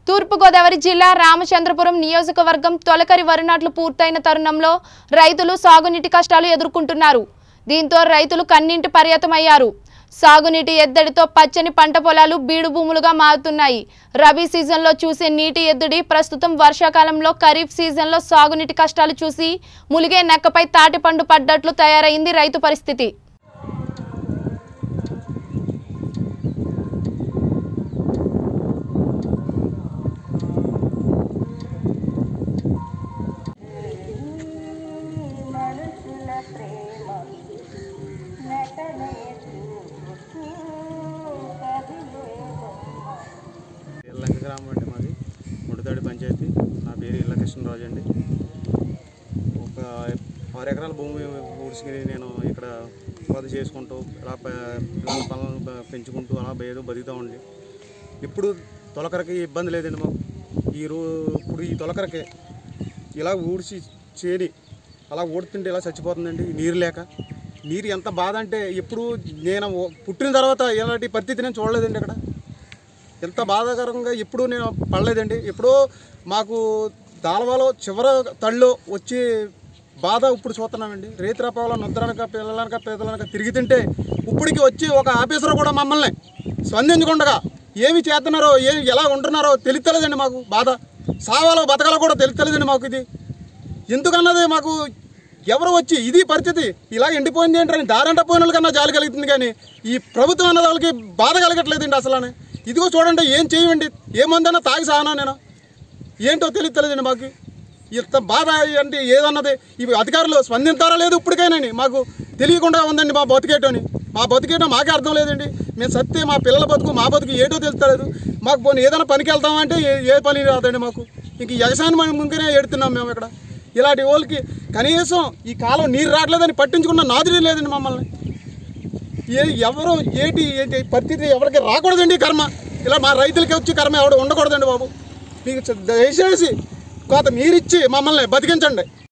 తూర్పు గోదావరి జిల్లా రామచంద్రపురం నియోజకవర్గం తొలకరి వరి నాట్లు పూర్తయిన తరుణంలో రైతులు సాగునీటి కష్టాలు ఎదుర్కొంటున్నారు. దీంతో రైతులు కన్నీటి పర్యతమయ్యారు. సాగునీటి ఎద్దడితో పచ్చని పంట పొలాలు బీడు భూములుగా మారుతున్నాయి. రబీ సీజన్లో చూసే నీటి ఎద్దడి ప్రస్తుతం వర్షాకాలంలో ఖరీఫ్ సీజన్లో సాగునీటి కష్టాలు చూసి ములిగే నెక్కపై తాటిపండు పడ్డట్లు తయారైంది రైతు పరిస్థితి. గ్రామం అండి మాది ముడతాడి పంచాయతీ. నా పేరు ఇళ్ళ కృష్ణరాజు అండి. ఒక 6 ఎకరాల భూమి ఊడ్చుకుని నేను ఇక్కడ ఉపాధి చేసుకుంటూ ఇలా పిల్లల పనులను పెంచుకుంటూ అలా బతుకుతూ ఉండి ఇప్పుడు తొలకరకి ఇబ్బంది లేదండి మాకు. ఇప్పుడు ఈ తొలకరకి ఇలా ఊడ్చి చేరి అలా ఊడుతుంటే ఇలా చచ్చిపోతుందండి నీరు లేక. నీరు ఎంత బాధ అంటే ఎప్పుడు నేను పుట్టిన తర్వాత ఇలాంటి పరిస్థితి నేను చూడలేదండి. ఇక్కడ ఎంత బాధాకరంగా ఎప్పుడూ నేను పడలేదండి. ఎప్పుడో మాకు దాలవాలో చివరి తడిలో వచ్చి బాధ ఇప్పుడు చూస్తున్నామండి. రేతిరపాలో నొద్దరనక పిల్లలనక తిరుగుతుంటే ఇప్పటికి వచ్చి ఒక ఆఫీసర్ కూడా మమ్మల్ని స్పందించకుండా ఏమి చేస్తున్నారో ఎలా ఉంటున్నారో తెలుస్తలేదండి. మాకు బాధ సావాలో బతకాలో కూడా తెలుస్తలేదండి. మాకు ఇది ఎందుకన్నది మాకు ఎవరు వచ్చి ఇది పరిస్థితి ఇలా ఎండిపోయింది ఏంటని దారంట పోయిన వాళ్ళకన్నా జాలి కలుగుతుంది, కానీ ఈ ప్రభుత్వం అన్నది వాళ్ళకి బాధ కలగట్లేదండి. అసలు ఇదిగో చూడండి, ఏం చేయండి, ఏమందన్నా తాగి సానా నేను ఏంటో తెలియలేదండి. మాకు ఇంత బాధ అంటే ఏదన్నది ఇవి అధికారులు స్పందించారా లేదు ఇప్పటికైనా మాకు తెలియకుండా ఉందండి. మా బతికేటోని మాకే అర్థం లేదండి. మేము సత్తే మా పిల్లల బతుకు మా బతుకు ఏటో తెలుస్తలేదు. మాకు పోనీ ఏదైనా పనికి వెళ్తామంటే ఏ పని రాదండి మాకు. ఇంక వ్యవసాయం ముందుగానే ఎడుతున్నాం మేము. ఇక్కడ ఇలాంటి వాళ్ళకి కనీసం ఈ కాలం నీరు రావట్లేదని పట్టించుకున్న నాదుడే లేదండి. మమ్మల్ని ఎవరు ఏంటి పరిస్థితి ఎవరికి రాకూడదండి. కర్మ ఇలా మా రైతులకి వచ్చి కర్మ ఎవరు ఉండకూడదండి బాబు. మీకు దయచేసి కొంత మీరిచ్చి మమ్మల్ని బతికించండి.